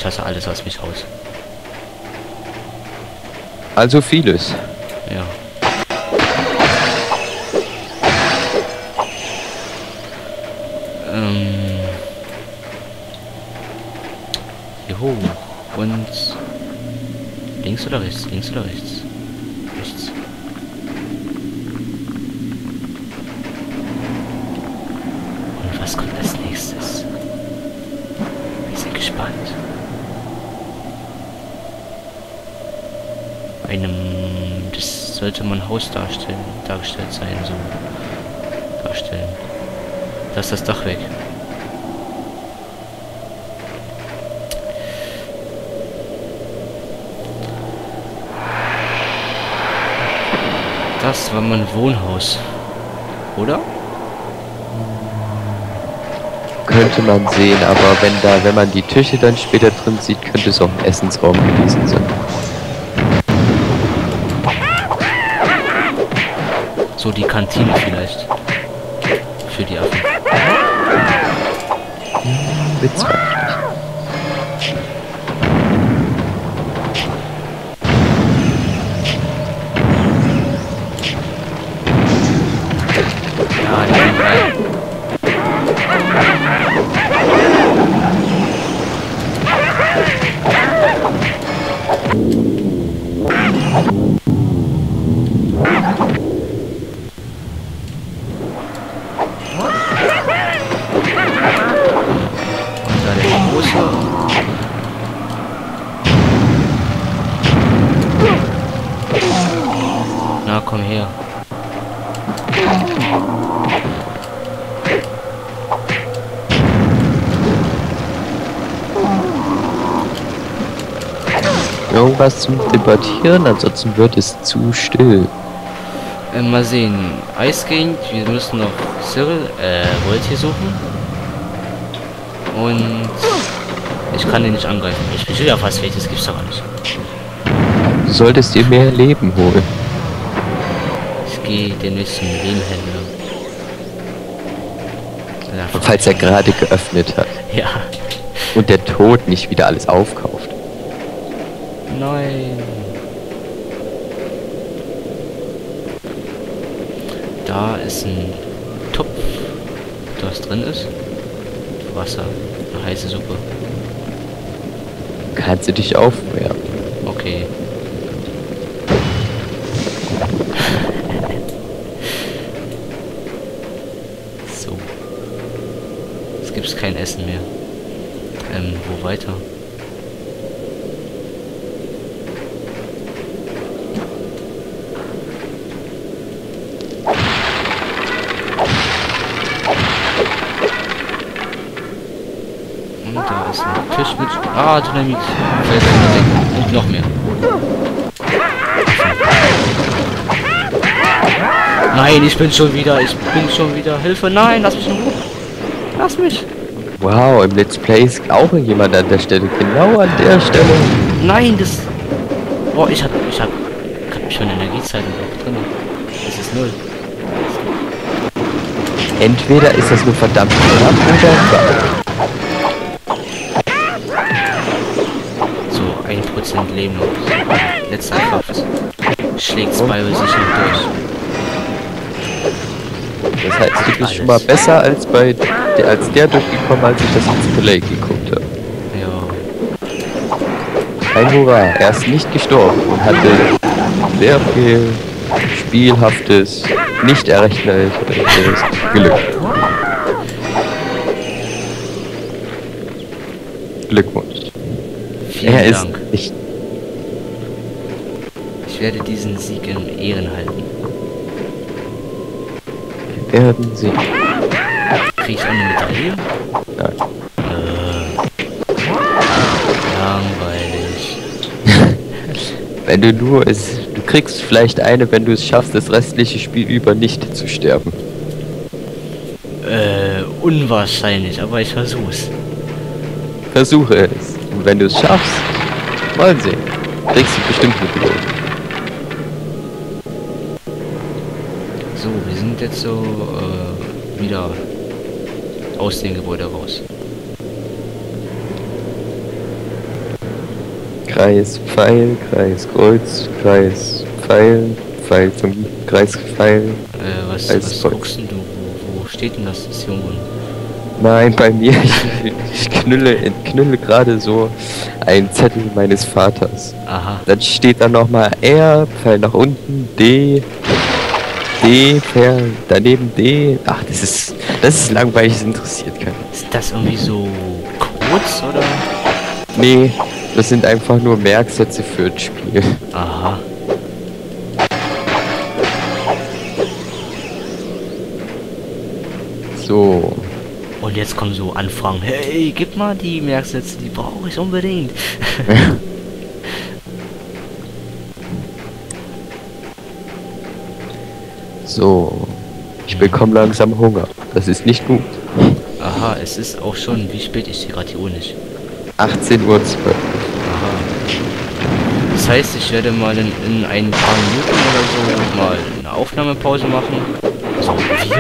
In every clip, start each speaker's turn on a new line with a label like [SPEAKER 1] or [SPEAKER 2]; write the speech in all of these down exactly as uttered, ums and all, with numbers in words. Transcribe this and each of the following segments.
[SPEAKER 1] Ich hasse alles, was mich haut.
[SPEAKER 2] Also vieles.
[SPEAKER 1] Ja. Ähm. Hier hoch. Und links oder rechts? Links oder rechts? Rechts. Und was kommt als nächstes? Wir sind gespannt. Einem, das sollte man Haus darstellen, dargestellt sein, so darstellen. Da ist das Dach weg. Das war mein Wohnhaus, oder?
[SPEAKER 2] Könnte man sehen, aber wenn da, wenn man die Tische dann später drin sieht, könnte es auch ein Essensraum gewesen sein.
[SPEAKER 1] So die Kantine vielleicht. Für die Affen.
[SPEAKER 2] Witzig.
[SPEAKER 1] Ja, die sind rein. Na, komm her.
[SPEAKER 2] Irgendwas zum Debattieren, ansonsten wird es zu still.
[SPEAKER 1] Äh, mal sehen. Eisgegend, wir müssen noch Cyril, äh, Volt hier suchen. Und ich kann den nicht angreifen. Ich bin schon ja fast weg, das gibt's doch gar nicht.
[SPEAKER 2] Du solltest dir mehr Leben holen.
[SPEAKER 1] Ich gehe den nächsten Lehmhändler. Ja,
[SPEAKER 2] Falls er gerade geöffnet hat.
[SPEAKER 1] ja.
[SPEAKER 2] Und der Tod nicht wieder alles aufkauft.
[SPEAKER 1] Nein. Da ist ein Topf, was drin ist. Wasser, eine heiße Suppe.
[SPEAKER 2] Kannst du dich aufwärmen?
[SPEAKER 1] Okay. So. Jetzt gibt's kein Essen mehr. Ähm, wo weiter? Und da ist ein Tisch mit... Ah, Dynamit. Und noch mehr. Nein, ich bin schon wieder. Ich bin schon wieder. Hilfe, nein, lass mich in Ruhe. Lass mich.
[SPEAKER 2] Wow, im Let's Play ist auch jemand an der Stelle. Genau an der Stelle.
[SPEAKER 1] Nein, das... Boah, ich hab... Ich hab... Ich hab schon Energiezeit noch drin. Das ist null.
[SPEAKER 2] Entweder ist das nur verdammt knapp oder...
[SPEAKER 1] So, ein Prozent Leben noch. Letzte Kraft. Schlägt Spyro sich noch durch.
[SPEAKER 2] Das heißt, du bist schon mal besser als bei der, als der durchgekommen, als ich das Let's Play geguckt habe.
[SPEAKER 1] Ja.
[SPEAKER 2] Ein Hurra, er ist nicht gestorben und hatte sehr viel spielhaftes, nicht errechnetes Glück. Glückwunsch.
[SPEAKER 1] Vielen
[SPEAKER 2] Er ist
[SPEAKER 1] Dank.
[SPEAKER 2] nicht.
[SPEAKER 1] Ich werde diesen Sieg in Ehren halten.
[SPEAKER 2] Wir werden sehen.
[SPEAKER 1] Krieg ich auch eine Medaille?
[SPEAKER 2] Nein.
[SPEAKER 1] Äh, langweilig.
[SPEAKER 2] Wenn du nur es. Du kriegst vielleicht eine, wenn du es schaffst, das restliche Spiel über nicht zu sterben.
[SPEAKER 1] Äh, unwahrscheinlich, aber ich versuch's.
[SPEAKER 2] Versuche es. Und wenn du es schaffst, mal sehen. Kriegst du bestimmt eine Belohnung.
[SPEAKER 1] So, wir sind jetzt so äh, wieder aus dem Gebäude raus.
[SPEAKER 2] Kreis, Pfeil, Kreis, Kreuz, Kreis, Pfeil, Pfeil zum Kreis, Pfeil.
[SPEAKER 1] Äh, was,
[SPEAKER 2] Kreis,
[SPEAKER 1] was
[SPEAKER 2] Kreuz.
[SPEAKER 1] guckst denn du? Wo, wo steht denn das, das hier unten?
[SPEAKER 2] Nein, bei mir, ich, ich knülle, knülle gerade so einen Zettel meines Vaters.
[SPEAKER 1] Aha.
[SPEAKER 2] Dann steht da nochmal R, Pfeil nach unten, D, D, Pfeil, daneben D. Ach, das ist, das ist langweilig, das interessiert keinen.
[SPEAKER 1] Ist das irgendwie so kurz oder?
[SPEAKER 2] Nee, das sind einfach nur Merksätze für das Spiel.
[SPEAKER 1] Aha.
[SPEAKER 2] So.
[SPEAKER 1] Und jetzt kommen so Anfragen. Hey, gib mal die Merksätze, die brauche ich unbedingt.
[SPEAKER 2] So. Ich bekomme langsam Hunger. Das ist nicht gut.
[SPEAKER 1] Aha, es ist auch schon, wie spät ist hier gerade die Uhr nicht?
[SPEAKER 2] achtzehn Uhr zwölf.
[SPEAKER 1] Aha. Das heißt, ich werde mal in, in ein paar Minuten oder so mal eine Aufnahmepause machen. So, wir?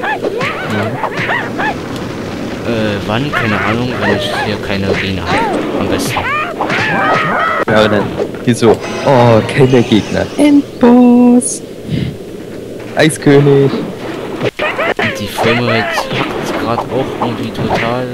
[SPEAKER 1] Äh, wann? Keine Ahnung, wenn ich hier keine Gegner habe. Am besten.
[SPEAKER 2] Ja, und dann hier so. Oh, keine Gegner. Endboss. Eiskönig.
[SPEAKER 1] Und die Firma jetzt hackt gerade auch irgendwie total.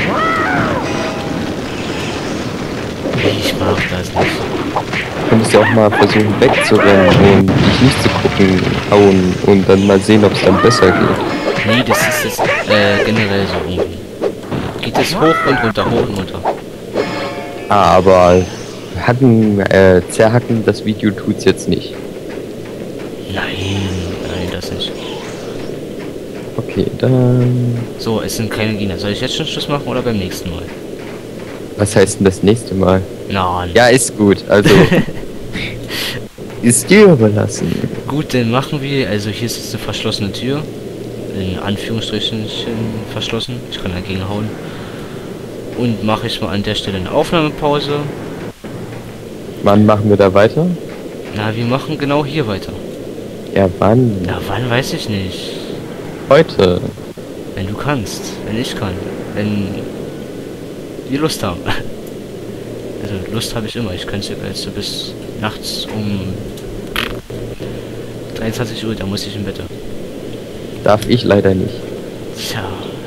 [SPEAKER 1] Ich mag das nicht.
[SPEAKER 2] Du könntest ja auch mal versuchen wegzurennen und dich nicht zu gucken, hauen und dann mal sehen, ob es dann besser geht.
[SPEAKER 1] Nee, das ist jetzt äh, generell so irgendwie. Geht es hoch und runter, hoch und runter.
[SPEAKER 2] Ah, aber hacken, äh, zerhacken, das Video tut's jetzt nicht.
[SPEAKER 1] Nein, nein, das nicht.
[SPEAKER 2] Okay, dann...
[SPEAKER 1] So, es sind keine Gegner. Soll ich jetzt schon Schluss machen oder beim nächsten Mal?
[SPEAKER 2] Was heißt denn das nächste Mal?
[SPEAKER 1] Nein.
[SPEAKER 2] Ja, ist gut, also... ist dir überlassen.
[SPEAKER 1] Gut, dann machen wir. Also hier ist jetzt eine verschlossene Tür. In Anführungsstrichen verschlossen. Ich kann dagegen hauen. Und mache ich mal an der Stelle eine Aufnahmepause.
[SPEAKER 2] Wann machen wir da weiter?
[SPEAKER 1] Na, wir machen genau hier weiter.
[SPEAKER 2] Ja, wann?
[SPEAKER 1] Na, wann weiß ich nicht.
[SPEAKER 2] Heute.
[SPEAKER 1] Wenn du kannst. Wenn ich kann. Wenn wir Lust haben. Also Lust habe ich immer. Ich könnte jetzt so bis nachts um dreiundzwanzig Uhr, da muss ich im Bett.
[SPEAKER 2] Darf ich leider nicht.
[SPEAKER 1] Tja.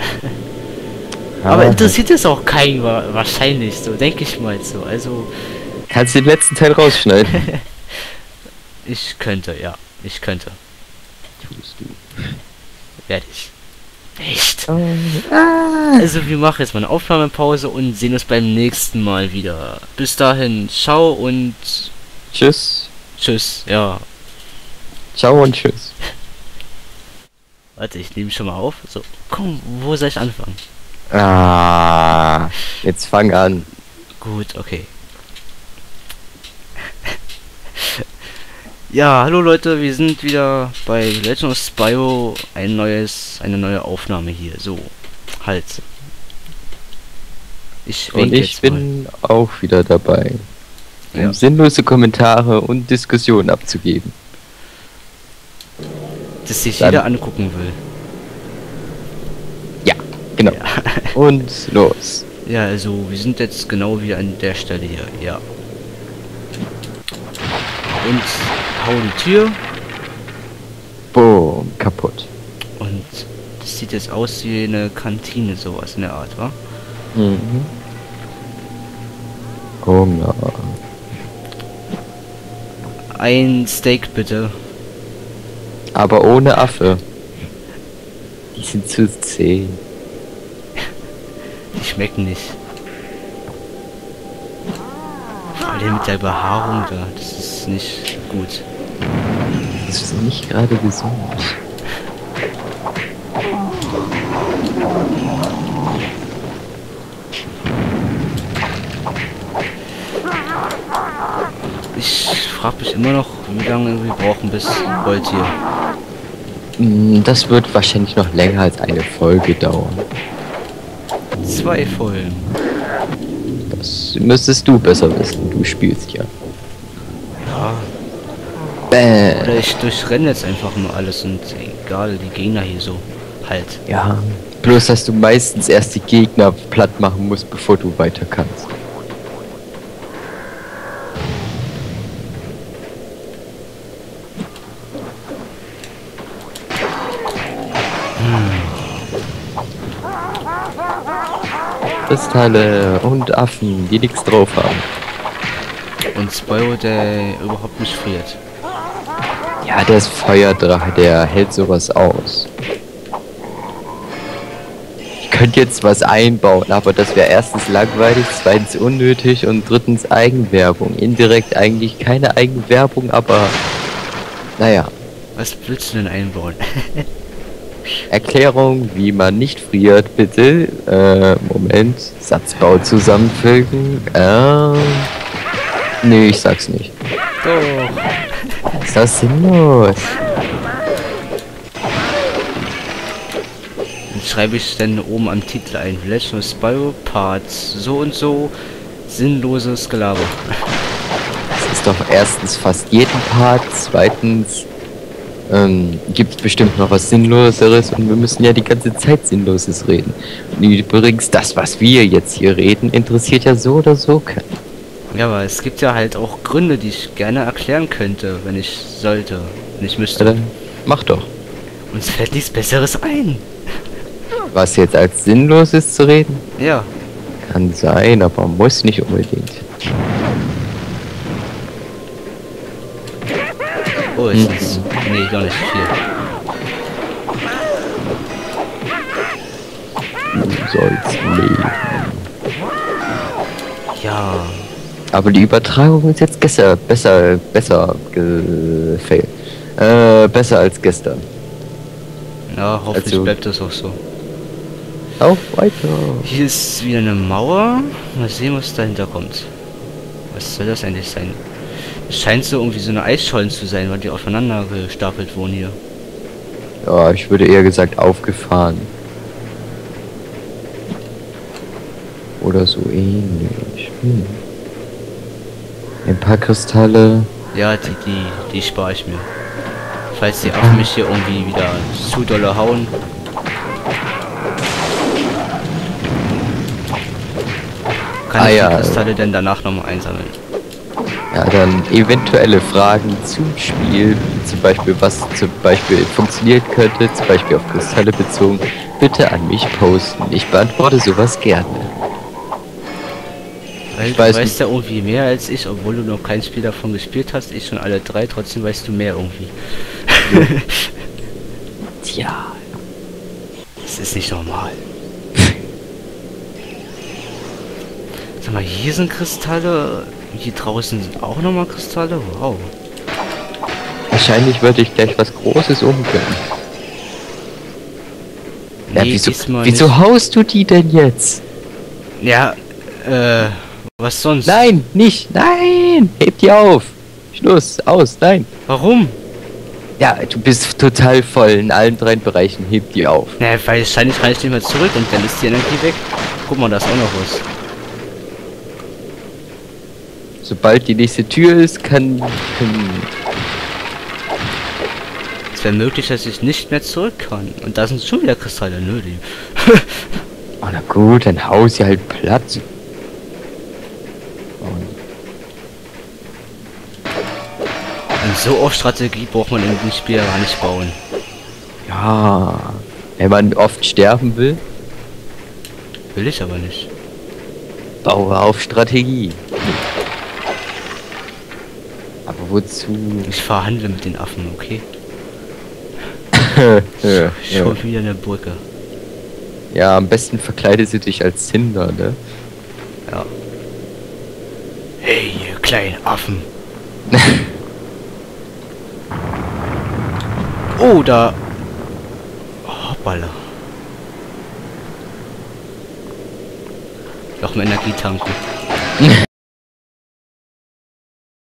[SPEAKER 1] Aber interessiert es auch keinen wa wahrscheinlich, so denke ich mal so. Also
[SPEAKER 2] kannst du den letzten Teil rausschneiden?
[SPEAKER 1] ich könnte, ja, ich könnte.
[SPEAKER 2] Tust du.
[SPEAKER 1] Werde ich. Echt?
[SPEAKER 2] Oh. Ah.
[SPEAKER 1] Also wir machen jetzt mal eine Aufnahmepause und sehen uns beim nächsten Mal wieder. Bis dahin, ciao und
[SPEAKER 2] Tschüss.
[SPEAKER 1] tschüss, ja.
[SPEAKER 2] Ciao und tschüss.
[SPEAKER 1] Warte, ich nehme schon mal auf. So, komm, wo soll ich anfangen?
[SPEAKER 2] Ah, jetzt fang an.
[SPEAKER 1] Gut, okay. Ja, hallo Leute, wir sind wieder bei Legend of Spyro, ein neues, eine neue Aufnahme hier. So, halt. Ich
[SPEAKER 2] Und ich
[SPEAKER 1] jetzt
[SPEAKER 2] bin
[SPEAKER 1] mal.
[SPEAKER 2] auch wieder dabei, um
[SPEAKER 1] Ja.
[SPEAKER 2] sinnlose Kommentare und Diskussionen abzugeben.
[SPEAKER 1] Dass sich
[SPEAKER 2] Dann-
[SPEAKER 1] jeder angucken will.
[SPEAKER 2] Ja, genau.
[SPEAKER 1] Ja.
[SPEAKER 2] Und los.
[SPEAKER 1] Ja, also wir sind jetzt genau wieder an der Stelle hier, ja. Und hau die Tür
[SPEAKER 2] Boom, kaputt.
[SPEAKER 1] und das sieht jetzt aus wie eine Kantine, sowas in der Art, wa?
[SPEAKER 2] Mhm. Hunger.
[SPEAKER 1] Ein Steak bitte.
[SPEAKER 2] Aber ohne Affe. Die sind zu zäh.
[SPEAKER 1] Die schmecken nicht. Vor allem mit der Behaarung da, das ist nicht gut.
[SPEAKER 2] Das ist nicht gerade gesund.
[SPEAKER 1] Ich frage mich immer noch, wie lange wir brauchen bis Gold hier.
[SPEAKER 2] Mm, Das wird wahrscheinlich noch länger als eine Folge dauern.
[SPEAKER 1] Zwei Folgen.
[SPEAKER 2] Das müsstest du besser wissen. Du spielst ja.
[SPEAKER 1] Ja.
[SPEAKER 2] Bäh.
[SPEAKER 1] Oder ich durchrenne jetzt einfach nur alles und egal, die Gegner hier so. Halt.
[SPEAKER 2] Ja. Bloß, dass du meistens erst die Gegner platt machen musst, bevor du weiter kannst. Kristalle und Affen, die nichts drauf haben.
[SPEAKER 1] Und Spyro, der überhaupt nicht friert.
[SPEAKER 2] Ja, der ist Feuerdrache, der hält sowas aus. Ich könnte jetzt was einbauen, aber das wäre erstens langweilig, zweitens unnötig und drittens Eigenwerbung. Indirekt eigentlich keine Eigenwerbung, aber naja.
[SPEAKER 1] Was willst du denn einbauen?
[SPEAKER 2] Erklärung, wie man nicht friert, bitte. Äh, Moment. Satzbau zusammenfügen. Äh, nee, ich sag's nicht.
[SPEAKER 1] Doch.
[SPEAKER 2] Ist das sinnlos?
[SPEAKER 1] Dann schreibe ich dann oben am Titel ein. Legend of Spyro Parts so und so. Sinnloses Gelaber.
[SPEAKER 2] Das ist doch erstens fast jeden Part, zweitens ähm, gibt es bestimmt noch was Sinnloseres und wir müssen ja die ganze Zeit Sinnloses reden. Und übrigens, das, was wir jetzt hier reden, interessiert ja so oder so keinen.
[SPEAKER 1] Ja, aber es gibt ja halt auch Gründe, die ich gerne erklären könnte, wenn ich sollte. Wenn ich müsste.
[SPEAKER 2] Ja, dann mach doch.
[SPEAKER 1] Uns fällt nichts Besseres ein.
[SPEAKER 2] Was jetzt als sinnlos ist zu reden?
[SPEAKER 1] Ja.
[SPEAKER 2] Kann sein, aber muss nicht unbedingt.
[SPEAKER 1] Oh, ist jetzt. Nee, gar nicht viel.
[SPEAKER 2] Du sollst leben.
[SPEAKER 1] Ja.
[SPEAKER 2] Aber die Übertragung ist jetzt gestern besser, besser gefällt. Äh, besser als gestern.
[SPEAKER 1] Ja, hoffentlich
[SPEAKER 2] Also-
[SPEAKER 1] bleibt das auch so.
[SPEAKER 2] Auf weiter.
[SPEAKER 1] Hier ist wieder eine Mauer. Mal sehen, was dahinter kommt. Was soll das eigentlich sein? Es scheint so irgendwie so eine Eisschollen zu sein, weil die aufeinander gestapelt wurden hier.
[SPEAKER 2] Ja, ich würde eher gesagt aufgefahren. Oder so ähnlich. Hm. Ein paar Kristalle.
[SPEAKER 1] Ja, die, die, die spare ich mir. Falls die Affen mich hier irgendwie wieder zu dolle hauen. Kann
[SPEAKER 2] Ah,
[SPEAKER 1] ich
[SPEAKER 2] ja.
[SPEAKER 1] die Kristalle denn danach nochmal einsammeln?
[SPEAKER 2] Ja, dann eventuelle Fragen zum Spiel, wie zum Beispiel was zum Beispiel funktioniert könnte, zum Beispiel auf Kristalle bezogen, bitte an mich posten. Ich beantworte sowas gerne.
[SPEAKER 1] Weil
[SPEAKER 2] Ich
[SPEAKER 1] du
[SPEAKER 2] weiß
[SPEAKER 1] weißt ja irgendwie mehr als ich, obwohl du noch kein Spiel davon gespielt hast, ich schon alle drei, trotzdem weißt du mehr irgendwie.
[SPEAKER 2] Tja.
[SPEAKER 1] Das ist nicht normal. Sag mal, hier sind Kristalle, hier draußen sind auch nochmal Kristalle, wow.
[SPEAKER 2] Wahrscheinlich würde ich gleich was Großes umgehen. Ja,
[SPEAKER 1] Nee,
[SPEAKER 2] wieso,
[SPEAKER 1] diesmal
[SPEAKER 2] wieso
[SPEAKER 1] nicht.
[SPEAKER 2] haust du die denn jetzt?
[SPEAKER 1] Ja, äh, was sonst?
[SPEAKER 2] Nein, nicht, nein! Heb die auf! Schluss, aus, nein!
[SPEAKER 1] Warum?
[SPEAKER 2] Ja, du bist total voll in allen drei Bereichen, heb die auf.
[SPEAKER 1] Na, weil wahrscheinlich kann ich nicht mehr zurück und dann ist die Energie weg. Guck mal, da ist auch noch was.
[SPEAKER 2] Sobald die nächste Tür ist, kann... kann
[SPEAKER 1] Es wäre möglich, dass ich nicht mehr zurück kann. Und da sind schon wieder Kristalle, nö, die.
[SPEAKER 2] oh, na gut, dann hau sie halt platt.
[SPEAKER 1] Und so auf Strategie braucht man in dem Spiel gar nicht bauen.
[SPEAKER 2] Ja, wenn man oft sterben will,
[SPEAKER 1] Will ich aber nicht.
[SPEAKER 2] baue auf Strategie. Aber wozu?
[SPEAKER 1] Ich verhandle mit den Affen, okay?
[SPEAKER 2] ja,
[SPEAKER 1] Schon
[SPEAKER 2] ja.
[SPEAKER 1] wieder eine Brücke.
[SPEAKER 2] ja, am besten verkleidest du dich als Cinder, ne?
[SPEAKER 1] Ja. Hey, ihr kleinen Affen. Oh, da. Hoppala. Noch mehr Energie tanken.